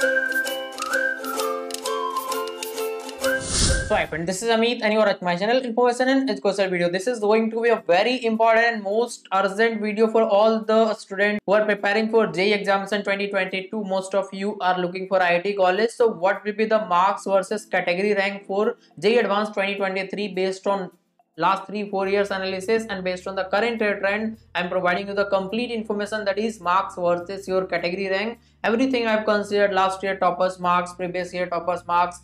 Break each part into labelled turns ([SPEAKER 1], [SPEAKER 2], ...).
[SPEAKER 1] So hi friend, this is Amit and you are at my channel Information and Educational Video. This is going to be a very important and most urgent video for all the students who are preparing for JEE examination 2022. Most of you are looking for IIT college. So what will be the marks versus category rank for JEE Advanced 2023 based on last 3-4 years analysis and based on the current trend? I'm providing you the complete information, that is marks versus your category rank. Everything I've considered: last year toppers marks, previous year toppers marks,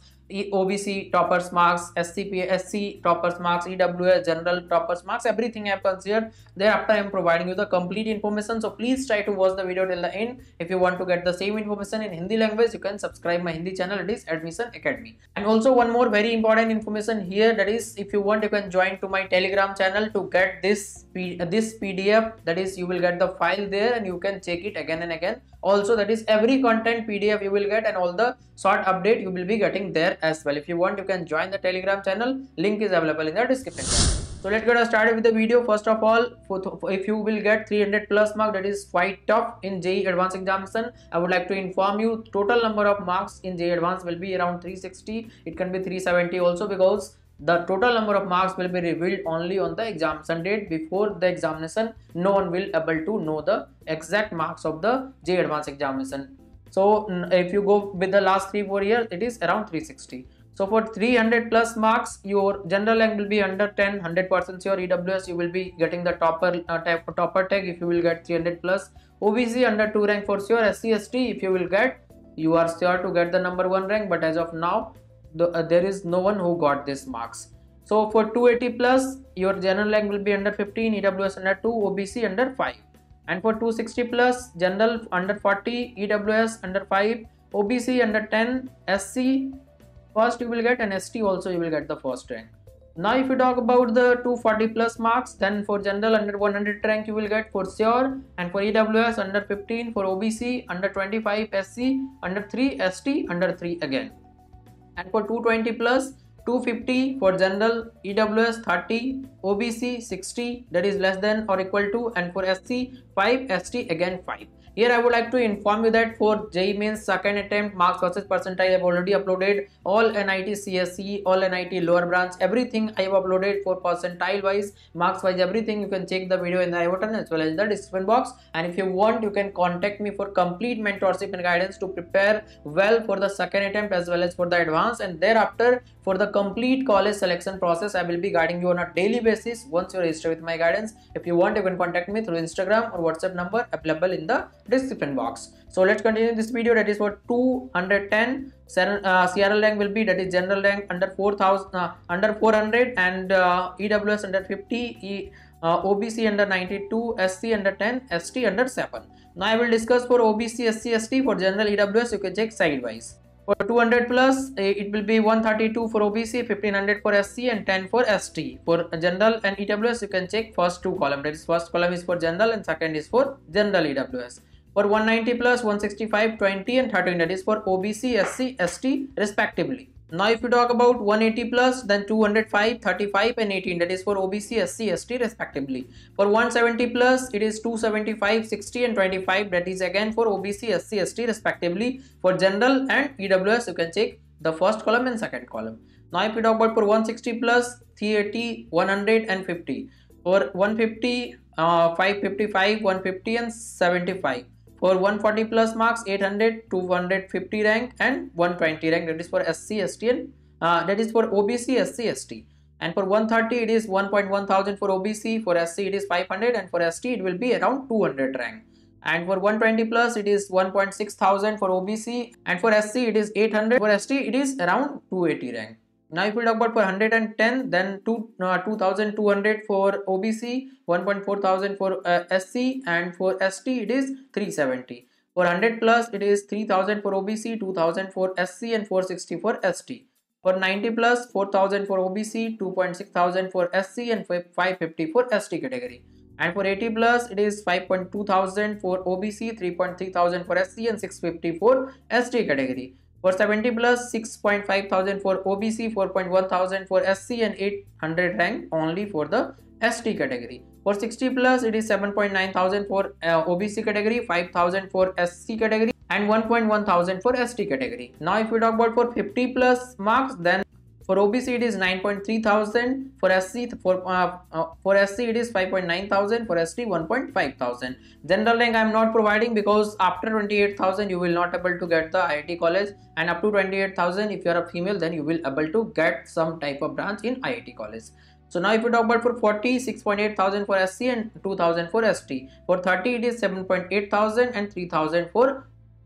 [SPEAKER 1] OBC toppers marks, SC toppers marks, EWS general toppers marks, everything I have considered. Thereafter I am providing you the complete information, so please try to watch the video till the end. If you want to get the same information in Hindi language, you can subscribe my Hindi channel, it is Admission Academy. And also one more very important information here, that is if you want, you can join to my Telegram channel to get this PDF, that is you will get the file there and you can check it again and again. Also, that is every content PDF you will get and all the short update you will be getting there as well. If you want, you can join the Telegram channel, link is available in the description. So let's get started with the video. First of all, if you will get 300 plus mark, that is quite tough in JEE Advanced examination. I would like to inform you, total number of marks in JEE Advanced will be around 360. It can be 370 also, because the total number of marks will be revealed only on the examination date. Before the examination, no one will able to know the exact marks of the JEE Advanced examination. So if you go with the last 3-4 years, it is around 360. So for 300 plus marks, your general rank will be under 10, 100% sure. EWS you will be getting the topper tag if you will get 300 plus. OBC under 2 rank for sure. SC ST if you will get, you are sure to get the number 1 rank, but as of now there is no one who got this marks. So for 280 plus, your general rank will be under 15, EWS under 2, OBC under 5. And for 260 plus, general under 40, EWS under 5, OBC under 10, SC first you will get, and ST also you will get the first rank. Now if you talk about the 240 plus marks, then for general under 100 rank you will get for sure, and for EWS under 15, for OBC under 25, SC under 3, ST under 3 again. And for 220 plus, 250 for general, EWS 30, OBC 60, that is less than or equal to, and for SC 5, ST again 5. Here I would like to inform you that for JEE Mains second attempt marks versus percentile, I have already uploaded all NIT CSE, all NIT lower branch, everything I have uploaded for percentile wise, marks wise, everything. You can check the video in the I button as well as in the description box. And if you want, you can contact me for complete mentorship and guidance to prepare well for the second attempt as well as for the advance. And thereafter for the complete college selection process, I will be guiding you on a daily basis once you register with my guidance. If you want, you can contact me through Instagram or WhatsApp number available in the description box. So let's continue this video. That is for 210 CRL rank will be, that is general rank under 4,000 under 400, and EWS under 50, OBC under 92, SC under 10, ST under 7. Now I will discuss for OBC, SC, ST. For general, EWS you can check side wise. For 200 plus, it will be 132 for OBC, 1500 for SC, and 10 for ST. For general and EWS, you can check first two columns. That is, first column is for general and second is for general EWS. For 190 plus, 165, 20 and 13, that is for OBC, SC, ST respectively. Now if you talk about 180 plus, then 205, 35 and 18, that is for OBC, SC, ST respectively. For 170 plus, it is 275, 60 and 25, that is again for OBC, SC, ST respectively. For general and EWS, you can check the first column and second column. Now if you talk about for 160 plus, 380, 100 and 50. For 150, 555, 150 and 75. For 140 plus marks, 800, 250 rank and 120 rank, that is for SC, ST and that is for OBC, SC, ST. And for 130 it is 1.1 thousand for OBC, for SC it is 500 and for ST it will be around 200 rank. And for 120 plus it is 1.6 thousand for OBC, and for SC it is 800, for ST it is around 280 rank. Now if we talk about for 110, then 2200 for OBC, 1.4 thousand for SC, and for ST it is 370. For 100 plus it is 3000 for OBC, 2000 for SC and 460 for ST. For 90 plus, 4000 for OBC, 2.6 thousand for SC and 550 for ST category. And for 80 plus it is 5.2 thousand for OBC, 3.3 thousand for SC and 650 for ST category. For 70 plus, 6.5 thousand for OBC, 4.1 thousand for SC and 800 rank only for the ST category. For 60 plus, it is 7.9 thousand for OBC category, 5,000 for SC category and 1.1 thousand for ST category. Now if we talk about for 50 plus marks, then for OBC it is 9.3 thousand, for SC for SC it is 5.9 thousand, for ST 1.5 thousand. General rank I am not providing because after 28,000 you will not able to get the IIT college, and up to 28,000 if you are a female then you will able to get some type of branch in IIT college. So now if you talk about for 40, 6.8 thousand for SC and 2,000 for ST. For 30 it is 7.8 thousand and 3,000 for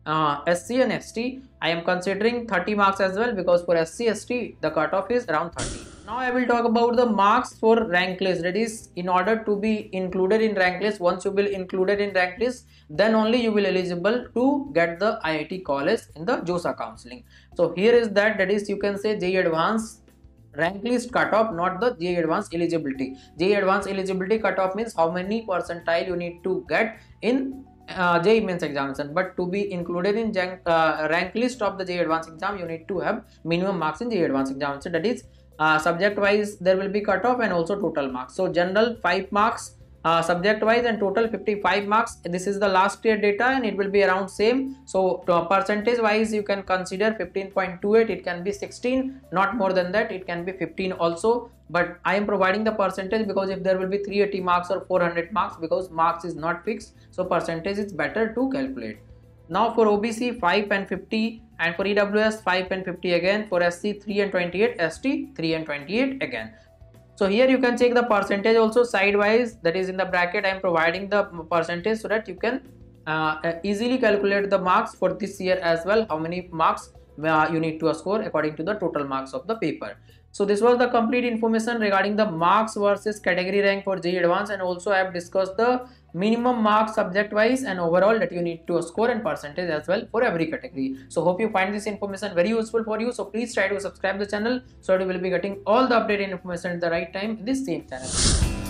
[SPEAKER 1] SC and ST. I am considering 30 marks as well because for SC ST the cutoff is around 30. Now I will talk about the marks for rank list. That is, in order to be included in rank list, once you will included in rank list, then only you will eligible to get the IIT college in the JOSA counseling. So here is that is you can say JEE Advanced rank list cutoff, not the JEE Advanced eligibility. JEE Advanced eligibility cutoff means how many percentile you need to get in JEE Mains examination, but to be included in rank list of the JEE Advanced exam you need to have minimum marks in JEE Advanced examination. That is, subject wise there will be cutoff and also total marks. So general 5 marks, subject wise, and total 55 marks. This is the last year data and it will be around same. So percentage wise you can consider 15.28, it can be 16, not more than that, it can be 15 also, but I am providing the percentage because if there will be 380 marks or 400 marks, because marks is not fixed, so percentage is better to calculate. Now for OBC 5 and 50, and for EWS 5 and 50 again, for SC 3 and 28, ST 3 and 28 again. So here you can check the percentage also sidewise, that is in the bracket I am providing the percentage so that you can easily calculate the marks for this year as well, how many marks you need to score according to the total marks of the paper. So this was the complete information regarding the marks versus category rank for JEE Advanced, and also I have discussed the minimum marks subject wise and overall that you need to score and percentage as well for every category. So hope you find this information very useful for you. So please try to subscribe the channel so that you will be getting all the updated information at the right time in this same channel.